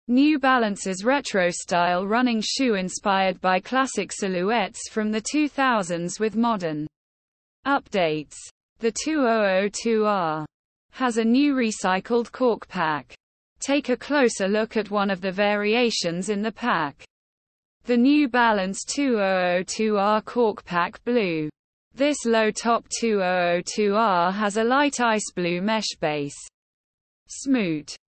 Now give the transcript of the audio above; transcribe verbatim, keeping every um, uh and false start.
New Balance's retro-style running shoe inspired by classic silhouettes from the two thousands with modern updates. The two thousand two R has a new recycled cork pack. Take a closer look at one of the variations in the pack. The New Balance two thousand two R Cork Pack Blue. This low-top two thousand two R has a light ice blue mesh base. Smoot.